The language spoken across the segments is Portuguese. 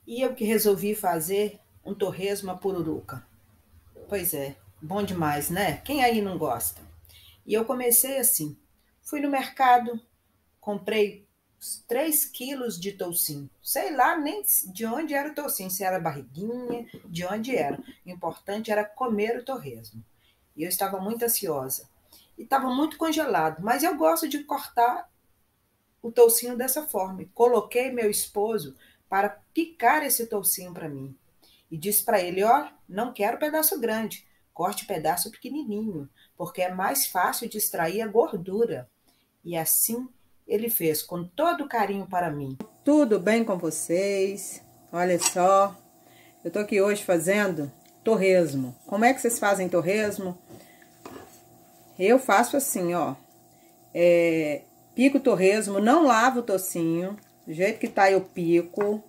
E eu que resolvi fazer um torresmo à pururuca. Pois é, bom demais, né? Quem aí não gosta? E eu comecei assim. Fui no mercado, comprei 3 quilos de toucinho. Sei lá nem de onde era o toucinho, se era barriguinha, de onde era. O importante era comer o torresmo. E eu estava muito ansiosa. E estava muito congelado, mas eu gosto de cortar o toucinho dessa forma. E coloquei meu esposo para picar esse toucinho para mim. E disse para ele: ó, não quero pedaço grande, corte pedaço pequenininho, porque é mais fácil de extrair a gordura. E assim ele fez com todo carinho para mim. Tudo bem com vocês? Olha só, eu tô aqui hoje fazendo torresmo. Como é que vocês fazem torresmo? Eu faço assim, ó. Pico o torresmo, não lavo o tocinho. Do jeito que tá, eu pico.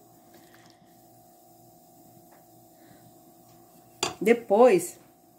Depois,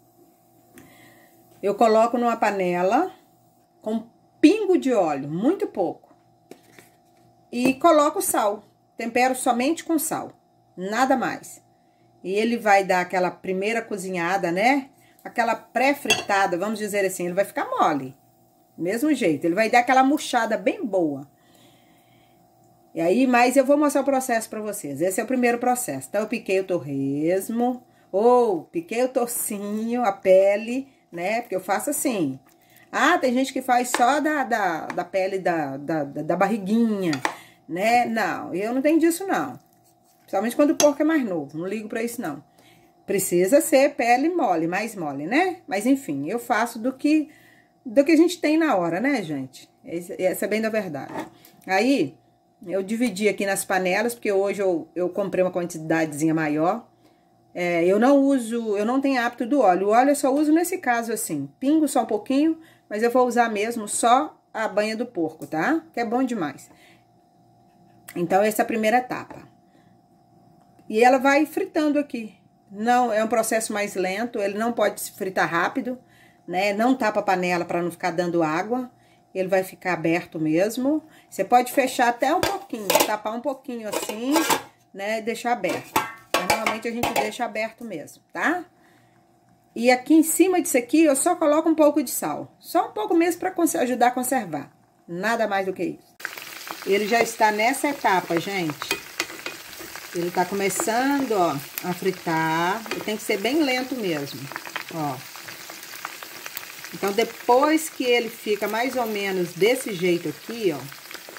eu coloco numa panela com um pingo de óleo, muito pouco. E coloco sal. Tempero somente com sal, nada mais. E ele vai dar aquela primeira cozinhada, né? Aquela pré-fritada, vamos dizer assim, ele vai ficar mole. Mesmo jeito, ele vai dar aquela murchada bem boa. E aí, mas eu vou mostrar o processo pra vocês. Esse é o primeiro processo. Então, eu piquei o torresmo, ou piquei o tocinho, a pele, né? Porque eu faço assim. Ah, tem gente que faz só da pele da barriguinha, né? Não, eu não tenho disso, não. Principalmente quando o porco é mais novo, não ligo pra isso, não. Precisa ser pele mole, mais mole, né? Mas, enfim, eu faço do que a gente tem na hora, né, gente? Essa é bem da verdade. Aí, eu dividi aqui nas panelas, porque hoje eu comprei uma quantidadezinha maior. Eu não tenho hábito do óleo. O óleo eu só uso nesse caso assim, pingo só um pouquinho, mas eu vou usar mesmo só a banha do porco, tá? Que é bom demais. Então, essa é a primeira etapa. E ela vai fritando aqui. Não, é um processo mais lento, ele não pode se fritar rápido, né? Não tapa a panela para não ficar dando água. Ele vai ficar aberto mesmo. Você pode fechar até um pouquinho, tapar um pouquinho assim, né? E deixar aberto. Mas, normalmente a gente deixa aberto mesmo, tá? E aqui em cima disso aqui, eu só coloco um pouco de sal. Só um pouco mesmo para ajudar a conservar. Nada mais do que isso. Ele já está nessa etapa, gente. Ele tá começando, ó, a fritar. E tem que ser bem lento mesmo, ó. Então, depois que ele fica mais ou menos desse jeito aqui, ó.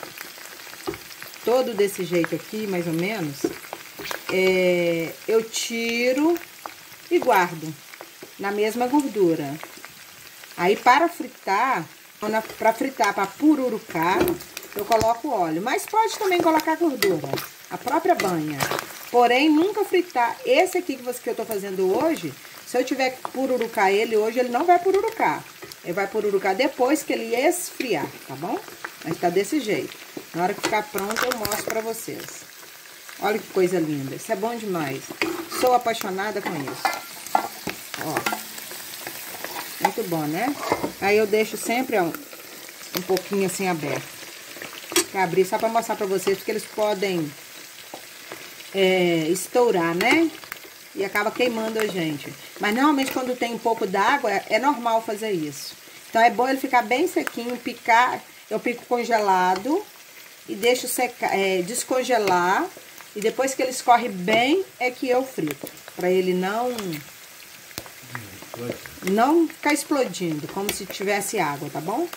Todo desse jeito aqui, mais ou menos. Eu tiro e guardo na mesma gordura. Aí, para fritar, para pururucar, eu coloco óleo. Mas pode também colocar gordura, a própria banha. Porém, nunca fritar. Esse aqui que eu tô fazendo hoje, se eu tiver que pururucar ele hoje, ele não vai pururucar. Ele vai pururucar depois que ele esfriar, tá bom? Mas tá desse jeito. Na hora que ficar pronto, eu mostro pra vocês. Olha que coisa linda. Isso é bom demais. Sou apaixonada com isso. Ó. Muito bom, né? Aí eu deixo sempre, ó, um pouquinho assim aberto. Pra abrir só pra mostrar pra vocês, porque eles podem estourar, né? E acaba queimando a gente. Mas normalmente quando tem um pouco d'água, é normal fazer isso. Então é bom ele ficar bem sequinho, picar. Eu pico congelado e deixo secar, descongelar. E depois que ele escorre bem, é que eu frito. Pra ele não ficar explodindo, como se tivesse água, tá bom?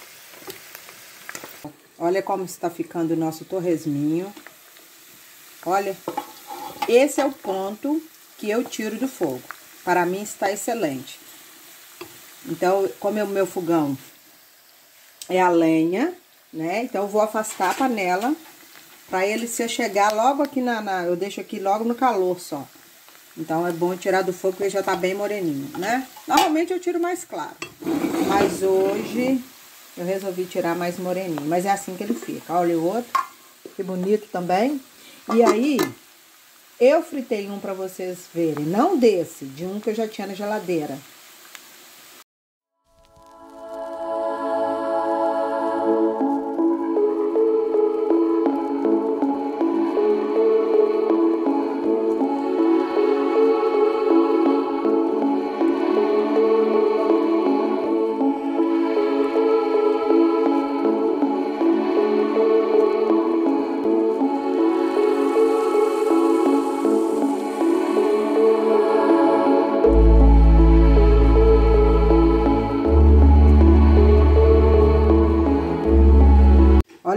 Olha como está ficando o nosso torresminho. Olha, esse é o ponto que eu tiro do fogo. Para mim está excelente. Então, como é o meu fogão é a lenha, né? Então, eu vou afastar a panela para ele se chegar logo aqui eu deixo aqui logo no calor só. Então, é bom tirar do fogo porque ele já tá bem moreninho, né? Normalmente eu tiro mais claro, mas hoje eu resolvi tirar mais moreninho. Mas é assim que ele fica. Olha o outro, que bonito também. E aí, eu fritei um pra vocês verem, não desse, de um que eu já tinha na geladeira.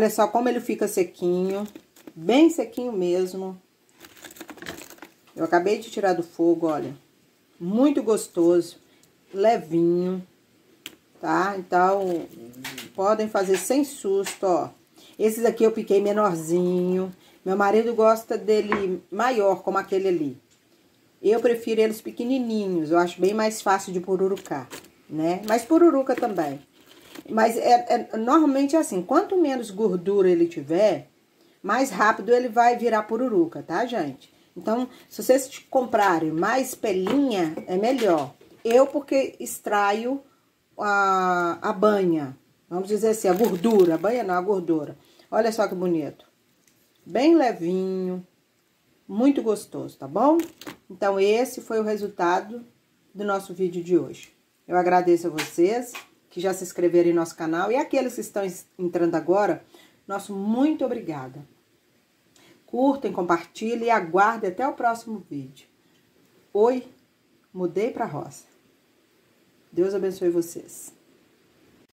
Olha só como ele fica sequinho, bem sequinho mesmo. Eu acabei de tirar do fogo, olha. Muito gostoso, levinho, tá? Então, podem fazer sem susto, ó. Esses aqui eu piquei menorzinho. Meu marido gosta dele maior, como aquele ali. Eu prefiro eles pequenininhos, eu acho bem mais fácil de pururucar, né? Mas pururuca também. Mas normalmente é assim, quanto menos gordura ele tiver, mais rápido ele vai virar pururuca, tá, gente? Então, se vocês comprarem mais pelinha, é melhor. Eu, porque extraio a banha, vamos dizer assim, a gordura. A banha não, a gordura. Olha só que bonito. Bem levinho, muito gostoso, tá bom? Então, esse foi o resultado do nosso vídeo de hoje. Eu agradeço a vocês que já se inscreveram em nosso canal e aqueles que estão entrando agora, nosso muito obrigada. Curtem, compartilhem e aguardem até o próximo vídeo. Oi, mudei pra roça. Deus abençoe vocês.